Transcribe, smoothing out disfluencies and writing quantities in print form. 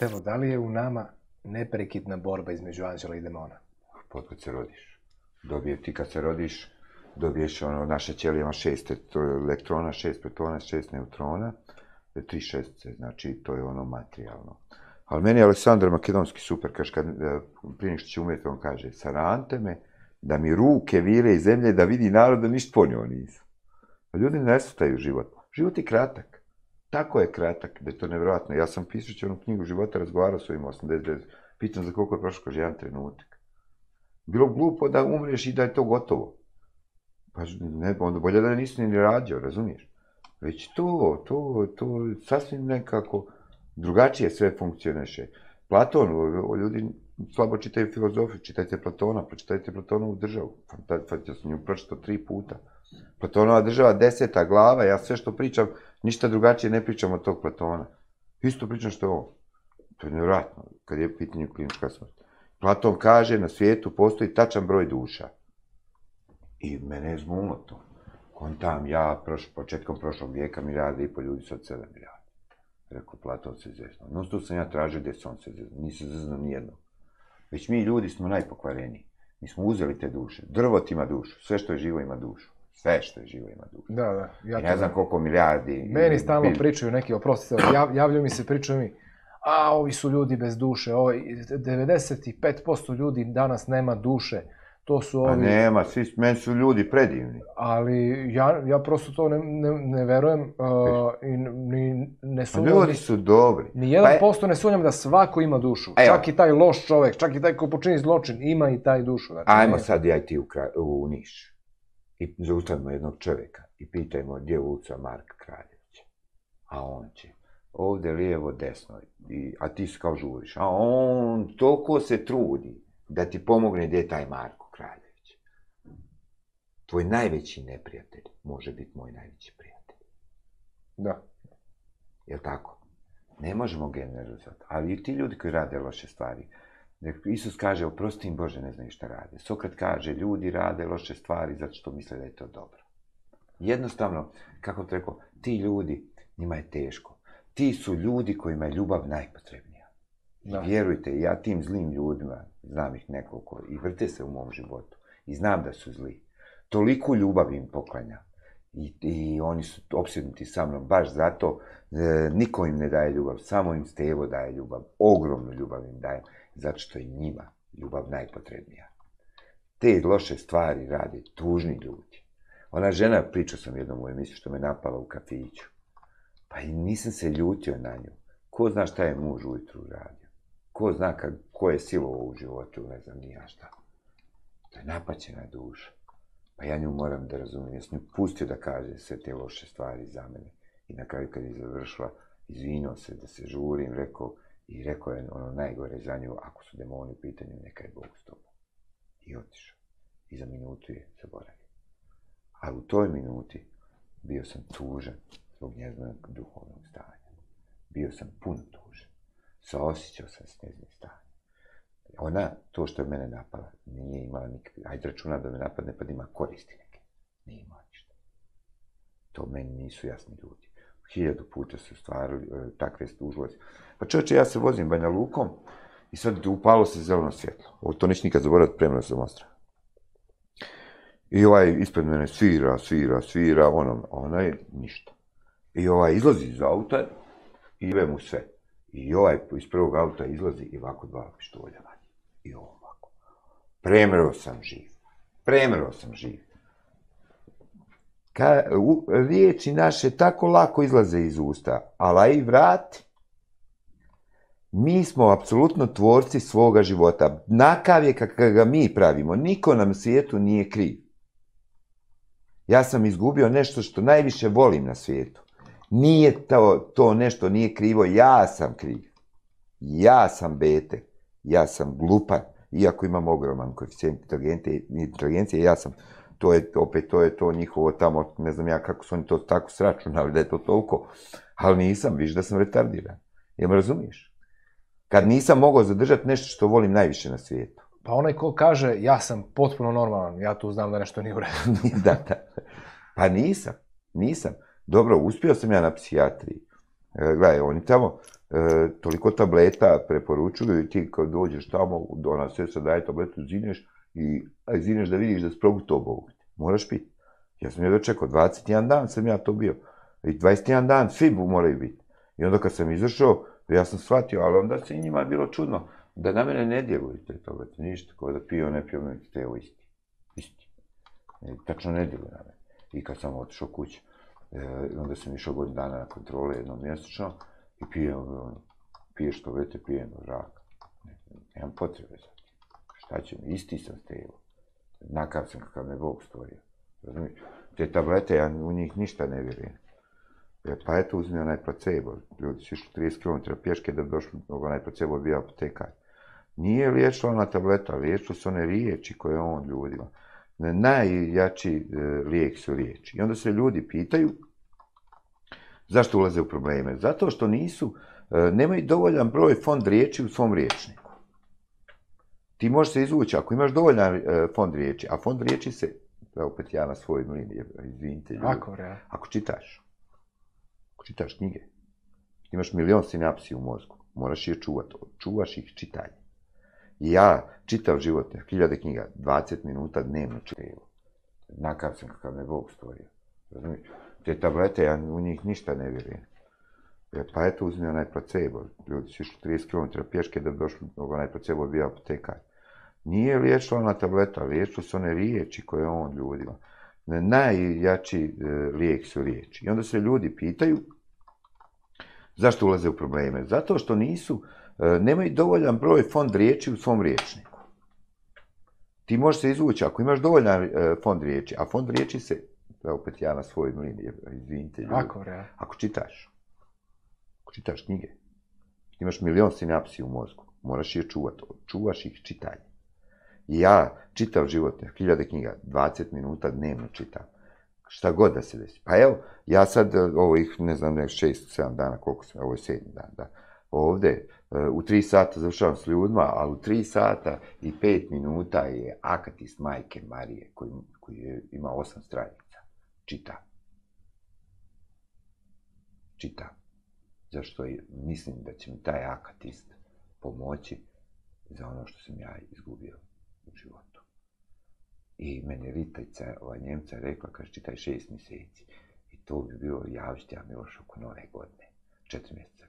Stevo, da li je u nama neprekidna borba između anđela i demona? Kad se rodiš. Ti kad se rodiš, dobiješ naše ćelije ima 6 elektrona, 6 protona, 6 neutrona, 3 šestice, znači to je materijalno. Ali meni je Aleksandar Makedonski super, kaže, prije nego što će umjeti, on kaže, sarante me, da mi ruke vire iz zemlje, da vidi narod da ništa ponio nisam. A ljudi ne shvataju život. Život je kratak. Tako je kratak, da je to nevjerojatno. Ja sam pisajući onu knjigu života razgovarao s ovim 89, pitam za koliko je prošlo, kaže, jedan trenutak. Bilo glupo da umreš i da je to gotovo. Pa ne, onda bolje da nisi ni rađao, razumiješ? Već to sasvim nekako drugačije sve funkcioniše. Platon, ljudi slabo čitaju filozofiju, čitajte Platona, pročitajte Platonovu državu. Ja sam nju pročitao 3 puta. Platonova država 10. glava, ja sve što pričam, ništa drugačije ne pričam od tog Platona. Isto pričam što je on. To je nevjerojatno, kad je pitanje klinička smrt. Platon kaže, na svijetu postoji tačan broj duša. I mene je zmulo to. Kontam ja, početkom prošlog vijeka, 1,5 milijarda ljudi, sad 7 milijarda. Rekao, Platon se zezno. No, tu sam ja tražio gdje se on se zezno. Nisam zezno nijedno. Već mi ljudi smo najpokvareniji. Mi smo uzeli te duše. Drvot ima dušu. Sve što je živo ima dušu. Sve što je živo ima dušu. Da. I ne znam koliko milijardi... Meni stalno pričaju neki, oprosti, javljaju mi se, pričaju mi, ovi su ljudi bez duše, 95% ljudi danas nema duše. To su ovi... A nema, meni su ljudi predivni. Ali ja prosto to ne verujem i ne sumnjam... Ljudi su dobri. Ni 1% ne sumnjam da svako ima dušu. Čak i taj loš čovek, čak i taj ko počini zločin, ima i taj dušu. Ajmo sad ja i ti u Niš. I zaustavimo jednog čovjeka i pitajmo gdje je ulica Marka Kraljevića. A on će. Ovdje lijevo, desno. A ti se kao žuriš. A on toliko se trudi da ti pomogne gdje je taj Marko Kraljević. Tvoj najveći neprijatelj može biti moj najveći prijatelj. Da. Jel' tako? Ne možemo generalizati. Ali i ti ljudi koji rade loše stvari. Isus kaže, oprosti im Bože, ne znaju šta rade. Sokrat kaže, ljudi rade loše stvari zato što misle da je to dobro. Jednostavno, kako te rekao, ti ljudi, njima je teško. Ti su ljudi kojima je ljubav najpotrebnija. I vjerujte, ja tim zlim ljudima, znam ih nekoliko, i vrte se u mom životu. I znam da su zli. Toliko ljubav im poklanja. I oni su opsjednuti sa mnom, baš zato niko im ne daje ljubav, samo im Stevo daje ljubav. Ogromnu ljubav im daje, zato što je njima ljubav najpotrebnija. Te loše stvari rade tužni ljudi. Ona žena, pričao sam jednom u emisiji što me napala u kafiću. Pa i nisam se ljutio na nju. Ko zna šta je muž ujutru radio? Ko zna ko je silovo u životu, ne znam ni ja šta. To je napaćena duša. Pa ja nju moram da razumijem. Ja sam nju pustio da kaže sve te loše stvari za mene. I na kraju kad je završila, izvinio se da se žurim, rekao je ono najgore za nju, ako su demoni u pitanju, neka je Bog s tobom. I otišao. I za minutu je zaboravio. A u toj minuti bio sam tužan zbog njezinog duhovnog stanja. Bio sam puno tužan. Saosjećao sam s njezinim stanjem. Ona, to što je mene napala, nije imala nikakve... Ajde računa da me napadne pa da ima koristi neke. Nije imala ništa. To meni nisu jasni ljudi. 1000 puta su stvarili takve užlozi. Pa čovječe, ja se vozim Banja Lukom i sad upalo se zeleno svjetlo. Ovo to neću nikad zaboraviti, premno sam ostra. I ispred mene svira, onaj ništa. I izlazi iz auta i jebe mu sve. I iz prvog auta izlazi i ovako 2 pištolja vadi. I ovako. Premreo sam živ. Riječi naše tako lako izlaze iz usta, ali i vrati. Mi smo apsolutno tvorci svoga života. Nakav je kakav ga mi pravimo. Niko nam u svijetu nije kriv. Ja sam izgubio nešto što najviše volim na svijetu. Nije to nešto nije krivo, ja sam kriv. Ja sam bete. Ja sam glupan. Iako imam ogroman koeficijent inteligencije, ja sam... To je to njihovo tamo, ne znam ja kako su oni to tako sračunali da je to toliko. Ali nisam, viš da sam retardiran. Jel me razumiješ? Kad nisam mogao zadržati nešto što volim najviše na svijetu. Pa onaj ko kaže, ja sam potpuno normalan, ja tu znam da nešto nije u redu. Da. Pa nisam. Dobro, uspio sam ja na psihijatriji. Gledaj, oni tamo, toliko tableta preporučuju i ti kad dođeš tamo, ona sestra daje tabletu, zineš da vidiš da si progutao Bog. Moraš piti. Ja sam jedno čekao, 21 dan sam ja to bio. I 21 dan svi moraju biti. I onda kad sam izašao, ja sam shvatio, ali onda se i njima bilo čudno da na mene ne djeluju te tablete, ništa, kao da pio, ne pio, evo isti. Isti. Tačno ne djeluju na mene. I kad sam otišao kući, onda sam išao godinu dana na kontrole jednom mjesečno i piješ tablete, pijem zrak. Nemam potrebe za tim. Šta će mi? Isti sam stevo. Nakav sam kakav me Bog stvorio. Razumiješ? Te tablete, ja u njih ništa ne vjerujem. Pa eto, uzmi onaj placebo. Ljudi su išli 30 km pješke da bi došli, onaj placebo bio apotekar. Nije liječila ona tableta, liječilo su one riječi koje on ljudima. Najjači lijek su riječi. I onda se ljudi pitaju zašto ulaze u probleme. Zato što nemaju dovoljan broj fond riječi u svom riječniku. Ti možeš se izvući, ako imaš dovoljan fond riječi, a fond riječi se, opet ja na svojoj liniji, izvinite ljudi, ako čitaš knjige, imaš milion sinapsi u mozgu, moraš je čuvati, čuvaš ih čitanje. I ja čitav život, 1000 knjiga, 20 minuta dnevno čitam. Nakav sam kakav me Bog stvorio. Razumiješ? Te tablete, ja u njih ništa ne vjerujem. Pa eto, uzmi onaj placebo. Ljudi su išli 30 km pješke da bi došli, onaj placebo bio apotekar. Nije liječila ona tableta, liječilo su one riječi koje on ljudima. Najjači lijek su riječi. I onda se ljudi pitaju zašto ulaze u probleme. Zato što nemaju dovoljan broj fond riječi u svom riječniku. Ti možeš se izvući, ako imaš dovoljan fond riječi, a fond riječi se, opet ja na svojoj liniji, izvinite ljudi, ako čitaš knjige, imaš milion sinapsi u mozgu, moraš je čuvati, čuvaš ih čitanje. I ja čitav život, 1000 knjiga, 20 minuta dnevno čitam. Šta god da se desi. Pa evo, ja sad ovih, ne znam, 6-7 dana, koliko sam, ovo je 7 dan, da. Ovde, u 3 sata završavam s ljudima, ali u 3 sata i 5 minuta je akatist Majke Marije, koji ima 8 stranica. Čitam. Zašto mislim da će mi taj akatist pomoći za ono što sam ja izgubio u životu. I meni Ritajca, ova Njemca, rekla, kaže, čitaj 6 mjeseci. I to bi bilo javštja Miloš oko nove godine. 4 mjeseca